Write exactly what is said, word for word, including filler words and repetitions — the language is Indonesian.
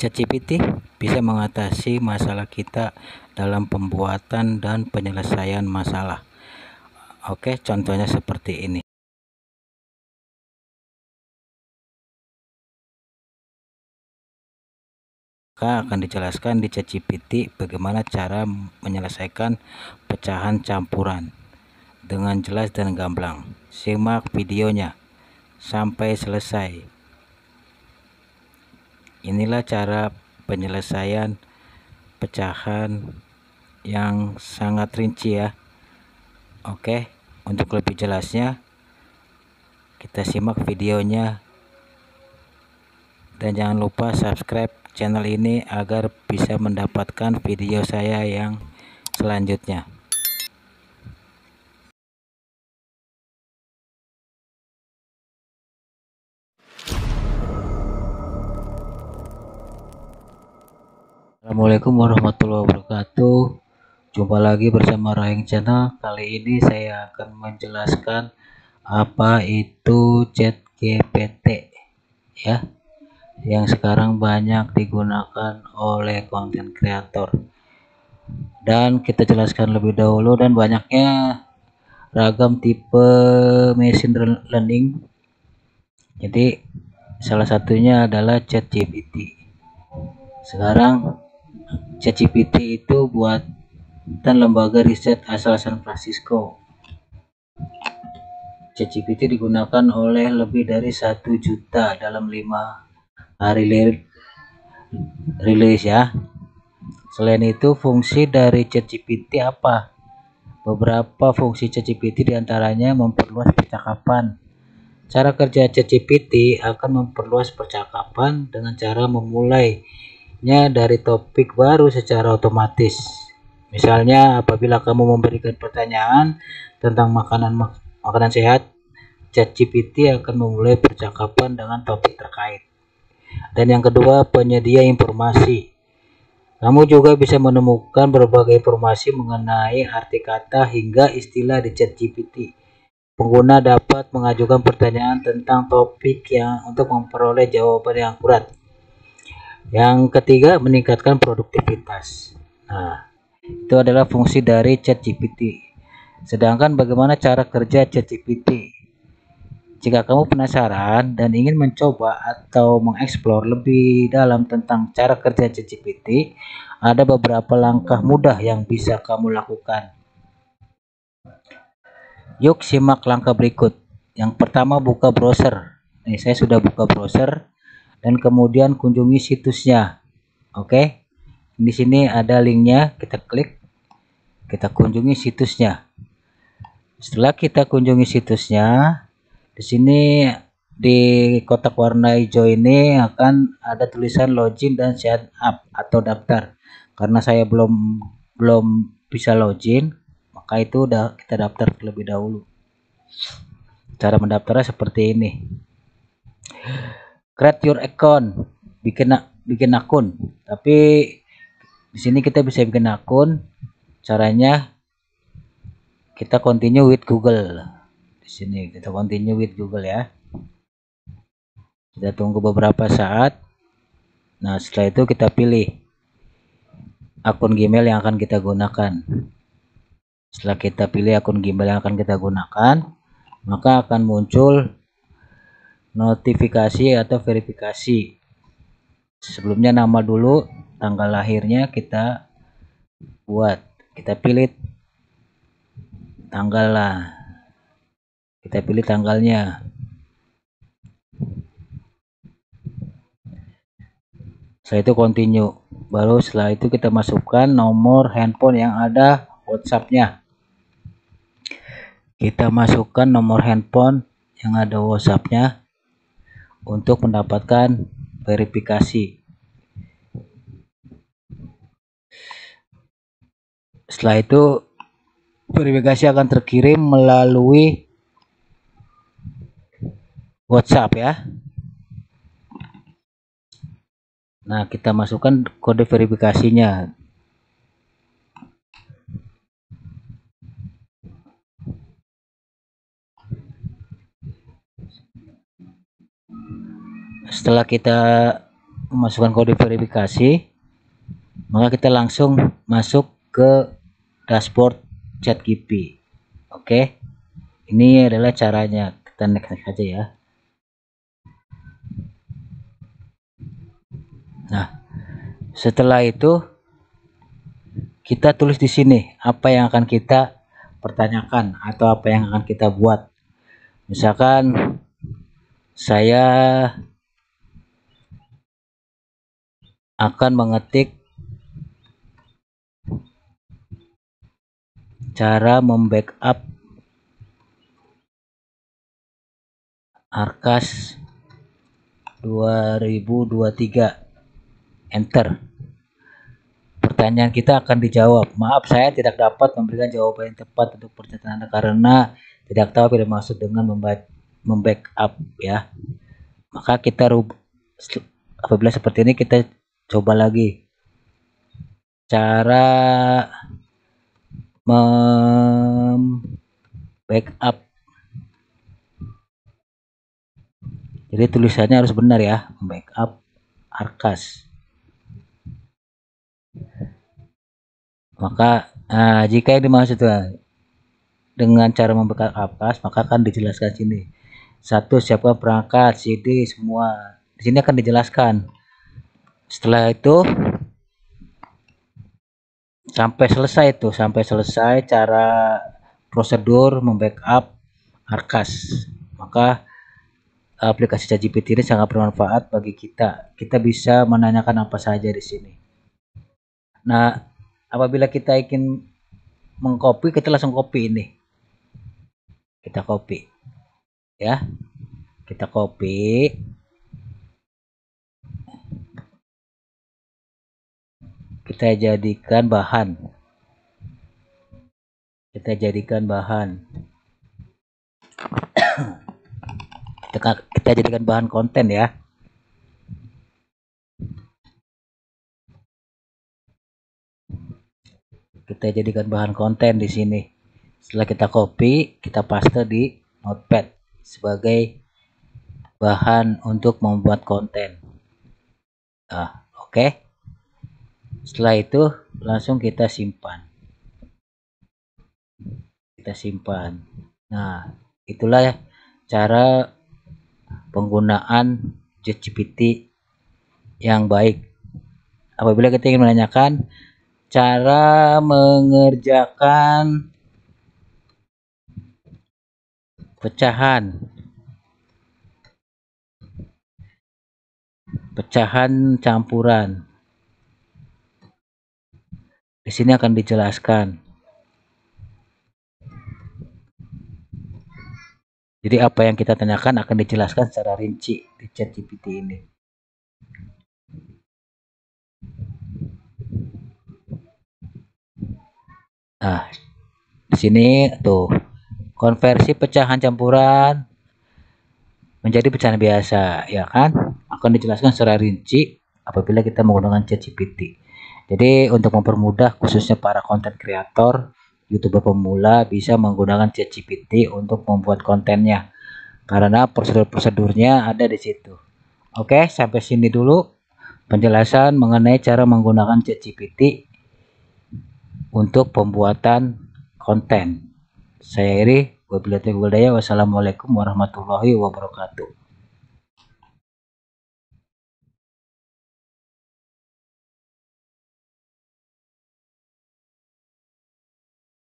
ChatGPT bisa mengatasi masalah kita dalam pembuatan dan penyelesaian masalah. Oke, contohnya seperti ini. Maka akan dijelaskan di ChatGPT bagaimana cara menyelesaikan pecahan campuran dengan jelas dan gamblang. Simak videonya sampai selesai. Inilah cara penyelesaian pecahan yang sangat rinci ya. Oke, untuk lebih jelasnya kita simak videonya, dan jangan lupa subscribe channel ini agar bisa mendapatkan video saya yang selanjutnya. Assalamualaikum warahmatullahi wabarakatuh. Jumpa lagi bersama Rahing Channel. Kali ini saya akan menjelaskan apa itu ChatGPT ya, yang sekarang banyak digunakan oleh konten kreator. Dan kita jelaskan lebih dahulu, dan banyaknya ragam tipe machine learning. Jadi salah satunya adalah ChatGPT. Sekarang ChatGPT itu buatan lembaga riset asal San Francisco. ChatGPT digunakan oleh lebih dari satu juta dalam lima hari rilis ya. Selain itu, fungsi dari ChatGPT apa? Beberapa fungsi ChatGPT diantaranya memperluas percakapan. Cara kerja ChatGPT akan memperluas percakapan dengan cara memulainya dari topik baru secara otomatis. Misalnya, apabila kamu memberikan pertanyaan tentang makanan makanan sehat, ChatGPT akan memulai percakapan dengan topik terkait. Dan yang kedua, penyedia informasi. Kamu juga bisa menemukan berbagai informasi mengenai arti kata hingga istilah di ChatGPT. Pengguna dapat mengajukan pertanyaan tentang topik yang untuk memperoleh jawaban yang akurat. Yang ketiga, meningkatkan produktivitas. Nah, itu adalah fungsi dari ChatGPT. Sedangkan bagaimana cara kerja ChatGPT? Jika kamu penasaran dan ingin mencoba atau mengeksplor lebih dalam tentang cara kerja ChatGPT, ada beberapa langkah mudah yang bisa kamu lakukan. Yuk simak langkah berikut. Yang pertama, buka browser. Nih, saya sudah buka browser dan kemudian kunjungi situsnya. Oke. Di sini ada linknya, kita klik. Kita kunjungi situsnya. Setelah kita kunjungi situsnya, di sini di kotak warna hijau ini akan ada tulisan login dan sign up atau daftar. Karena saya belum belum bisa login, maka itu udah kita daftar terlebih dahulu. Cara mendaftarnya seperti ini. Create your account, bikin bikin akun. Tapi di sini kita bisa bikin akun. Caranya kita continue with Google. Di sini kita continue with Google ya. Kita tunggu beberapa saat. Nah, setelah itu kita pilih akun Gmail yang akan kita gunakan. Setelah kita pilih akun Gmail yang akan kita gunakan, maka akan muncul notifikasi atau verifikasi. Sebelumnya nama dulu, tanggal lahirnya kita buat. Kita pilih tanggal lah. Kita pilih tanggalnya. Setelah itu continue. Baru setelah itu kita masukkan nomor handphone yang ada WhatsApp-nya. Kita masukkan nomor handphone yang ada WhatsApp-nya untuk mendapatkan verifikasi. Setelah itu verifikasi akan terkirim melalui WhatsApp ya. Nah, kita masukkan kode verifikasinya. Setelah kita memasukkan kode verifikasi, maka kita langsung masuk ke dashboard ChatGPT. Oke, ini adalah caranya. Kita next next aja ya. Nah, setelah itu kita tulis di sini apa yang akan kita pertanyakan atau apa yang akan kita buat. Misalkan saya akan mengetik cara membackup Arkas dua ribu dua puluh tiga, enter. Pertanyaan kita akan dijawab. Maaf, saya tidak dapat memberikan jawaban yang tepat untuk pertanyaan Anda karena tidak tahu apa yang dimaksud dengan membackup ya. Maka kita rubah. Apabila seperti ini, kita coba lagi cara membackup. Jadi tulisannya harus benar ya, backup Arkas. Maka nah, jika yang dimaksud dengan cara membackup Arkas, maka akan dijelaskan sini. Satu, siapkan perangkat, C D, semua. Di sini akan dijelaskan. Setelah itu sampai selesai itu, sampai selesai cara prosedur membackup Arkas. Maka aplikasi ChatGPT ini sangat bermanfaat bagi kita. Kita bisa menanyakan apa saja di sini. Nah, apabila kita ingin mengcopy, kita langsung copy ini. Kita copy. Ya. Kita copy. Kita jadikan bahan. Kita jadikan bahan. kita, kita jadikan bahan konten ya. Kita jadikan bahan konten di sini. Setelah kita copy, kita paste di Notepad sebagai bahan untuk membuat konten. Nah, oke. Okay. Setelah itu langsung kita simpan. Kita simpan. Nah, itulah ya cara penggunaan ChatGPT yang baik. Apabila kita ingin menanyakan cara mengerjakan pecahan pecahan campuran, di sini akan dijelaskan. Jadi apa yang kita tanyakan akan dijelaskan secara rinci di ChatGPT ini. Nah, di sini tuh konversi pecahan campuran menjadi pecahan biasa, ya kan? Akan dijelaskan secara rinci apabila kita menggunakan ChatGPT. Jadi untuk mempermudah khususnya para konten kreator, YouTuber pemula bisa menggunakan ChatGPT untuk membuat kontennya. Karena prosedur-prosedurnya ada di situ. Oke, sampai sini dulu penjelasan mengenai cara menggunakan ChatGPT untuk pembuatan konten. Saya Iri, wabillahi taufiq wal hidayah. Wassalamualaikum warahmatullahi wabarakatuh.